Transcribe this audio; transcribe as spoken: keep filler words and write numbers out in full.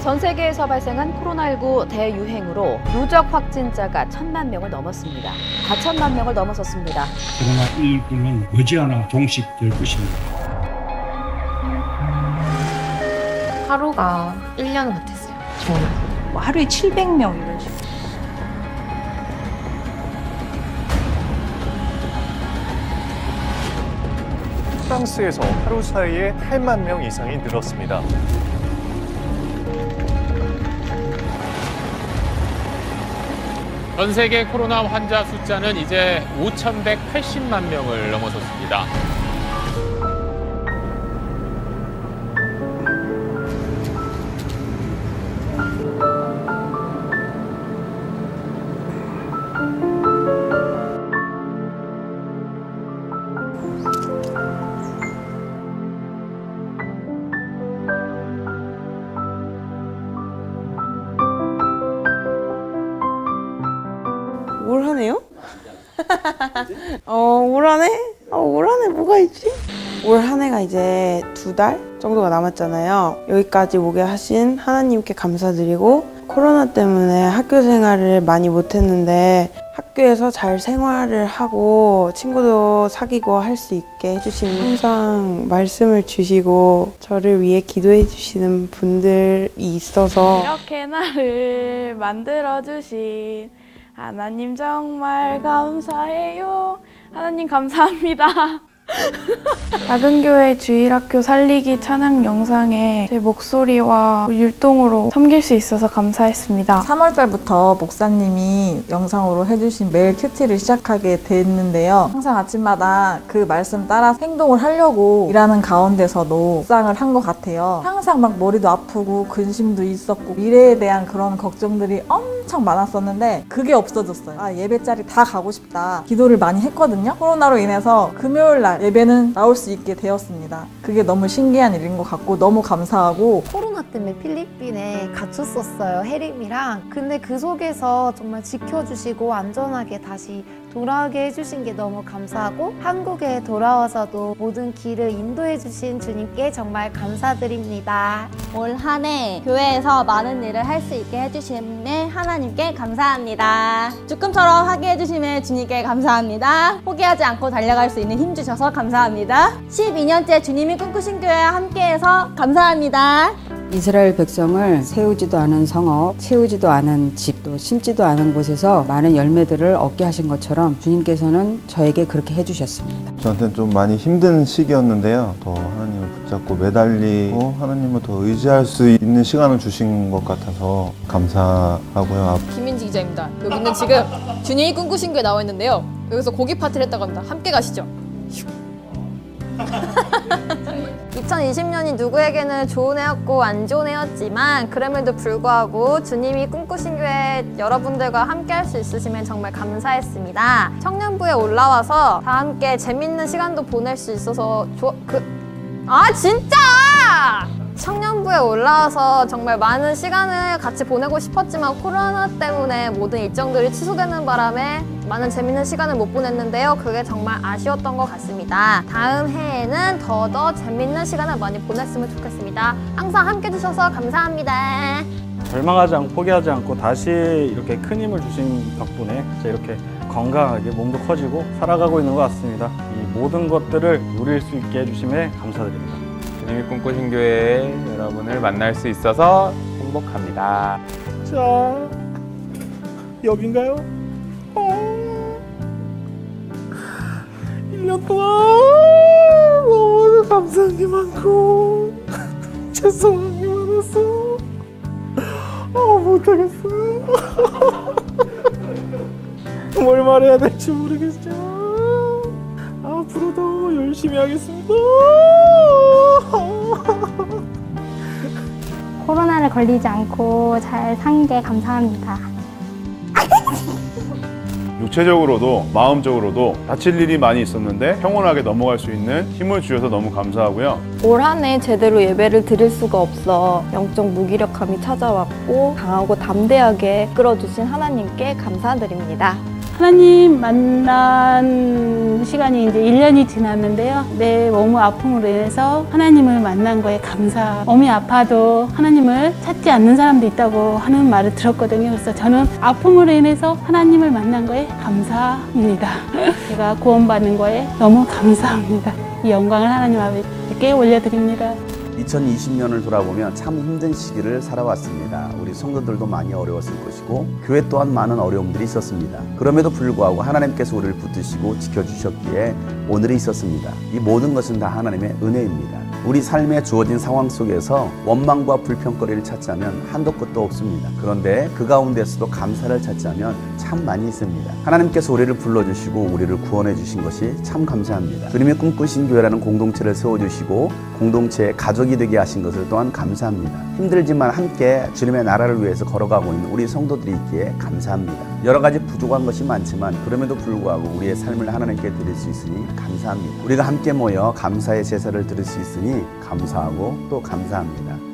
전 세계에서 발생한 코로나십구 대유행으로 누적 확진자가 천만 명을 넘었습니다. 사천만 명을 넘어섰습니다. 코로나십구는 머지않아 종식될 것입니다. 하루가 일 년 같았어요. 정말. 뭐 하루에 칠백 명 이런 식으로. 프랑스에서 하루 사이에 팔만 명 이상이 늘었습니다. 전 세계 코로나 환자 숫자는 이제 오천백팔십만 명을 넘어섰습니다. 올 한해요? 어, 올 한해? 어, 올 한해 뭐가 있지? 올 한해가 이제 두 달 정도가 남았잖아요. 여기까지 오게 하신 하나님께 감사드리고, 코로나 때문에 학교 생활을 많이 못했는데 학교에서 잘 생활을 하고 친구도 사귀고 할 수 있게 해주시는, 항상 말씀을 주시고 저를 위해 기도해 주시는 분들이 있어서, 이렇게 나를 만들어주신 하나님 정말 감사해요. 하나님 감사합니다. 작은 교회 주일학교 살리기 찬양 영상에 제 목소리와 율동으로 섬길 수 있어서 감사했습니다. 삼월 달부터 목사님이 영상으로 해주신 매일 큐티를 시작하게 됐는데요. 항상 아침마다 그 말씀 따라 행동을 하려고 일하는 가운데서도 묵상을 한 것 같아요. 항상 막 머리도 아프고 근심도 있었고 미래에 대한 그런 걱정들이 엄청 많았었는데 그게 없어졌어요. 아, 예배 자리 다 가고 싶다. 기도를 많이 했거든요. 코로나로 인해서 금요일 날 예배는 나올 수 있게 되었습니다. 그게 너무 신기한 일인 것 같고 너무 감사하고, 코로나 때문에 필리핀에 갇혔었어요, 혜림이랑. 근데 그 속에서 정말 지켜주시고 안전하게 다시 돌아오게 해주신 게 너무 감사하고, 한국에 돌아와서도 모든 길을 인도해 주신 주님께 정말 감사드립니다. 올 한 해 교회에서 많은 일을 할 수 있게 해주심에 하나님께 감사합니다. 주금처럼 하게 해주심에 주님께 감사합니다. 포기하지 않고 달려갈 수 있는 힘 주셔서 감사합니다. 십이 년째 주님이 꿈꾸신 교회와 함께해서 감사합니다. 이스라엘 백성을 세우지도 않은 성읍, 채우지도 않은 집, 또 심지도 않은 곳에서 많은 열매들을 얻게 하신 것처럼 주님께서는 저에게 그렇게 해주셨습니다. 저한테는 좀 많이 힘든 시기였는데요. 더 하나님을 붙잡고 매달리고 하나님을 더 의지할 수 있는 시간을 주신 것 같아서 감사하고요. 김민지 기자입니다. 여기는 지금 주님이 꿈꾸신 교회 나와 있는데요. 여기서 고기 파티를 했다고 합니다. 함께 가시죠. 이천이십 년이 누구에게는 좋은 해였고 안 좋은 해였지만 그럼에도 불구하고 주님이 꿈꾸신 교회 여러분들과 함께 할 수 있으시면 정말 감사했습니다. 청년부에 올라와서 다 함께 재밌는 시간도 보낼 수 있어서 좋... 그... 아 진짜! 청년부에 올라와서 정말 많은 시간을 같이 보내고 싶었지만 코로나 때문에 모든 일정들이 취소되는 바람에 많은 재밌는 시간을 못 보냈는데요. 그게 정말 아쉬웠던 것 같습니다. 다음 해에는 더더 재밌는 시간을 많이 보냈으면 좋겠습니다. 항상 함께 해주셔서 감사합니다. 절망하지 않고 포기하지 않고 다시 이렇게 큰 힘을 주신 덕분에 이렇게 건강하게 몸도 커지고 살아가고 있는 것 같습니다. 이 모든 것들을 누릴 수 있게 해주심에 감사드립니다. 주님이 꿈꾸신 교회에 여러분을 만날 수 있어서 행복합니다. 자, 여긴가요? 어... 일 년 동안 너무 감사한 게 많고 죄송한 게 많았어. 아, 못하겠어요. 뭘 말해야 될지 모르겠지만 앞으로도 열심히 하겠습니다. 코로나를 걸리지 않고 잘 산 게 감사합니다. 육체적으로도 마음적으로도 다칠 일이 많이 있었는데 평온하게 넘어갈 수 있는 힘을 주셔서 너무 감사하고요. 올 한 해 제대로 예배를 드릴 수가 없어 영적 무기력함이 찾아왔고 강하고 담대하게 이끌어주신 하나님께 감사드립니다. 하나님 만난 시간이 이제 일 년이 지났는데요. 내 몸의 아픔으로 인해서 하나님을 만난 거에 감사. 몸이 아파도 하나님을 찾지 않는 사람도 있다고 하는 말을 들었거든요. 그래서 저는 아픔으로 인해서 하나님을 만난 거에 감사합니다. 제가 구원받는 거에 너무 감사합니다. 이 영광을 하나님 아버지께 올려드립니다. 이천이십 년을 돌아보면 참 힘든 시기를 살아왔습니다. 우리 성도들도 많이 어려웠을 것이고 교회 또한 많은 어려움들이 있었습니다. 그럼에도 불구하고 하나님께서 우리를 붙드시고 지켜주셨기에 오늘이 있었습니다. 이 모든 것은 다 하나님의 은혜입니다. 우리 삶에 주어진 상황 속에서 원망과 불평거리를 찾자면 한도 끝도 없습니다. 그런데 그 가운데서도 감사를 찾자면 참 많이 있습니다. 하나님께서 우리를 불러주시고 우리를 구원해 주신 것이 참 감사합니다. 주님이 꿈꾸신 교회라는 공동체를 세워주시고 공동체의 가족이 되게 하신 것을 또한 감사합니다. 힘들지만 함께 주님의 나라를 위해서 걸어가고 있는 우리 성도들이 있기에 감사합니다. 여러 가지 부족한 것이 많지만 그럼에도 불구하고 우리의 삶을 하나님께 드릴 수 있으니 감사합니다. 우리가 함께 모여 감사의 제사를 드릴 수 있으니 감사하고 또 감사합니다.